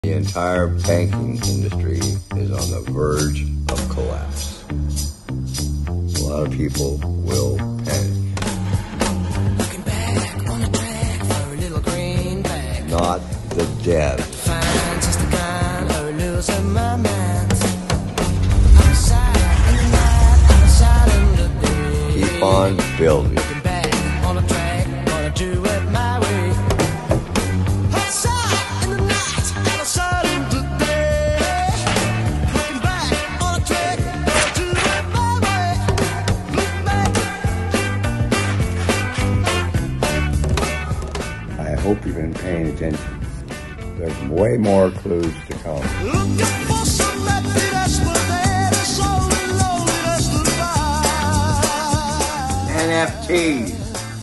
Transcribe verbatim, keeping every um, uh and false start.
The entire banking industry is on the verge of collapse. A lot of people will panic. Looking back on the track for a little greenback. Not the dead. Fine, just the kind of losing my mind. Outside in the night, outside in the day. Keep on building. Looking back on the track, gonna do it my way. Outside in the night, outside in the day. Looking back on the track, gonna do it my way. Look back. I hope you've been paying attention. There's way more clues to come. Looking for some happiness, but that is so lonely, that's the lie. N F Ts.